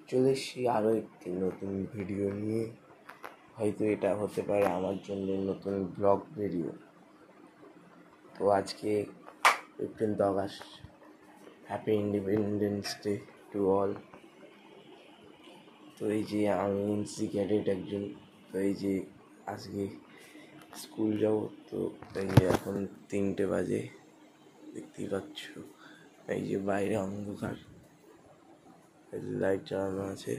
চলে এসেছি আরও একটি নতুন ভিডিও নিয়ে। হয়তো এটা হতে পারে আমার জন্য নতুন ব্লগ ভিডিও। তো আজকে 15th August, happy independence day to all. তো এই যে আমি এনসি ক্যাডেট একজন। তো এই যে আজকে স্কুল যাব। তো এই যে এখন 3টে বাজে, দেখতেই পাচ্ছ। এই যে বাইরে অন্ধকার, লাইট জ্বালানো আছে।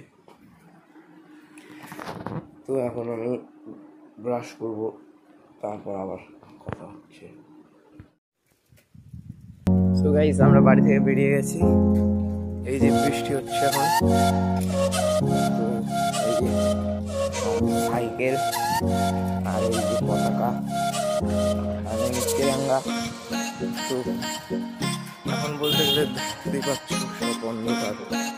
তো এখন আমি ব্রাশ করব, তারপর আবার কথা হচ্ছে। সো গাইস, আমরা বাড়ি থেকে বেরিয়ে গেছি। এই যে বৃষ্টি হচ্ছে এখন। তো এই যে সাইকেল আর এই যে পতাকা আর তিরঙ্গা। তো এখন বলতে গেলে দেখতেই পাচ্ছ সব অন্ধকার।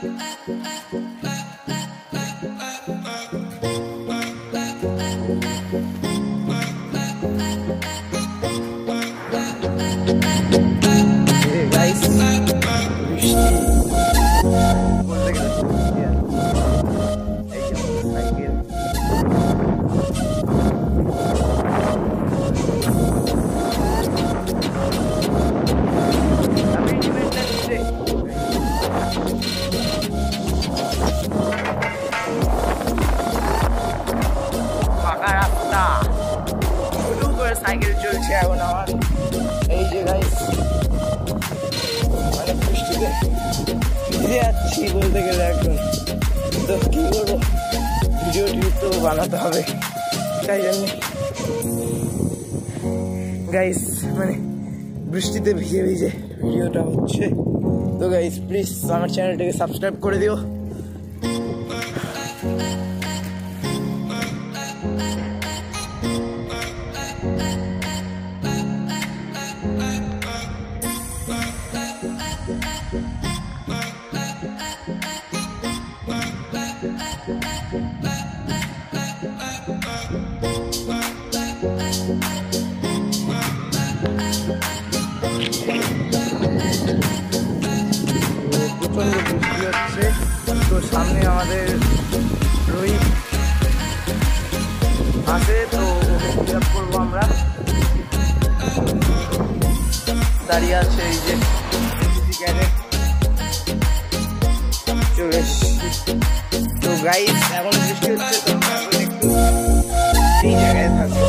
সাইকেল চলছে এখন আমার। এই যে গাইস, মানে বৃষ্টিতে ভিজে যাচ্ছি বলতে গেলে একদম। তো কি করবো, ভিডিও তো বানাতে হবে, তাই জন্য গাইস মানে বৃষ্টিতে ভিজে ভিজে ভিডিওটা হচ্ছে। তো গাইস প্লিজ আমার চ্যানেলটাকে সাবস্ক্রাইব করে দিও। প্রচন্ড বৃষ্টি হচ্ছে। তো সামনে আমাদের রোহিত আছে, তো পিক আপ করবো আমরা। দাঁড়িয়ে আছে এই যে ক্যাডেট, চলে এসেছি। তো গাইস এখন বৃষ্টি হচ্ছে, তো একটু এই জায়গায় থাকবো।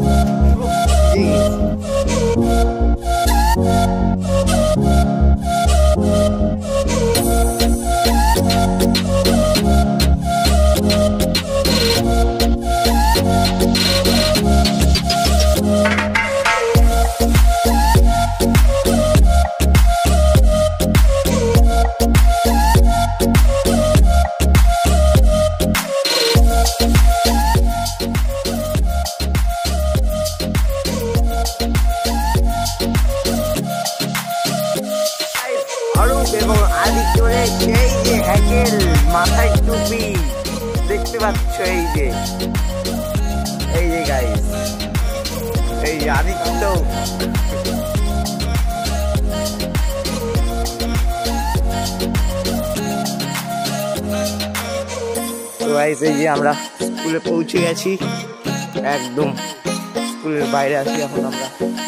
এবং আদিত্যরে এই যে হ্যাকেল মাথায় টুপি দেখতে পাচ্ছ। এই যে গাইস, এই যে আদিত্য। তো গাইস এই যে আমরা স্কুলে পৌঁছে গেছি, একদম স্কুলের বাইরে আছি এখন আমরা।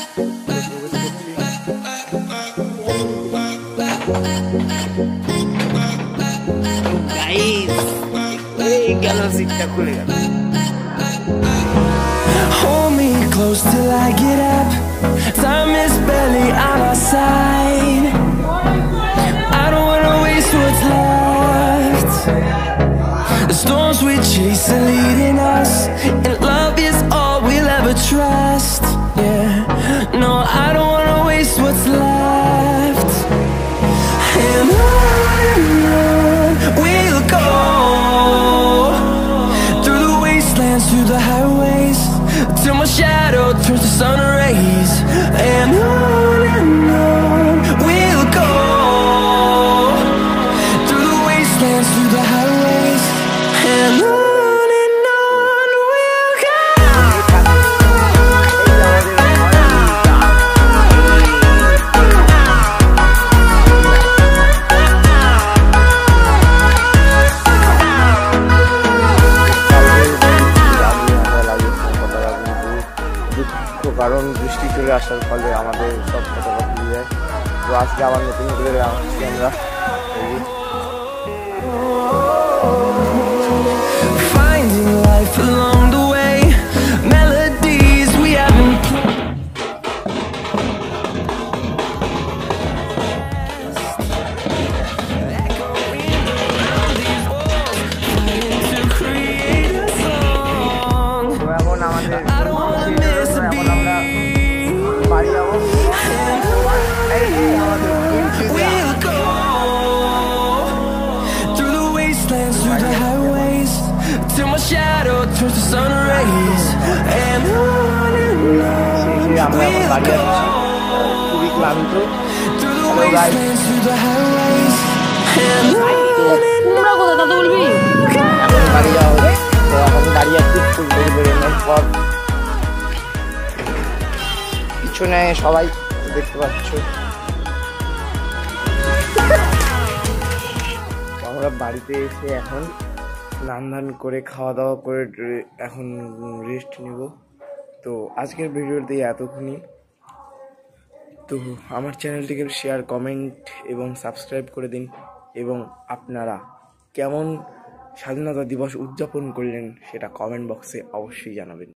Hold me close till I get up. Time is barely on our side. I don't wanna waste what's left. The storms we chase are leading us, and love is all we'll ever trust. Yeah, no, I don't wanna waste what's left. And on we'll go, through the wastelands, through the highways, till my shadow turns to sun rays. And on we'll go, through the wastelands, through the highways. And on we'll go. কারণ বৃষ্টি চলে আসার ফলে আমাদের সব কথা ভুলে যায়। তো আজকে আবার নতুন করে আসছি আমরা। Finding life along the way, melodies we haven't echoing around these walls, trying to create a song. তো এখন আমাদের I don't wanna miss a এখন আমরা beat. বাড়ি যাবো। এই যে আমাদের We'll go through the wastelands, through the highways, till my shadow turns to sun rays. And on আমরা এখন we'll বাড়ি go যাচ্ছি, খুবই ক্লান্ত। through the Hello, guys. wastelands, through the highways. And তোমরা কোথায় দাদা বলবি? এখন বাড়ি যাওয়া হবে। তো এখন দাঁড়িয়ে আছি স্কুল থেকে বেরোনোর পর। পিছনে সবাই দেখতে পাচ্ছ। আমরা বাড়িতে এসে এখন স্নান ধান করে খাওয়া দাওয়া করে এখন রেস্ট নিব। তো আজকের ভিডিওতে এতক্ষণই। তো আমার চ্যানেলটিকে শেয়ার, কমেন্ট এবং সাবস্ক্রাইব করে দিন। এবং আপনারা কেমন স্বাধীনতা দিবস উদযাপন করলেন সেটা কমেন্ট বক্সে অবশ্যই জানাবেন।